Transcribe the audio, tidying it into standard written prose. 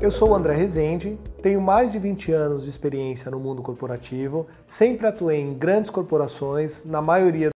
Eu sou o André Rezende, tenho mais de 20 anos de experiência no mundo corporativo, sempre atuei em grandes corporações, na maioria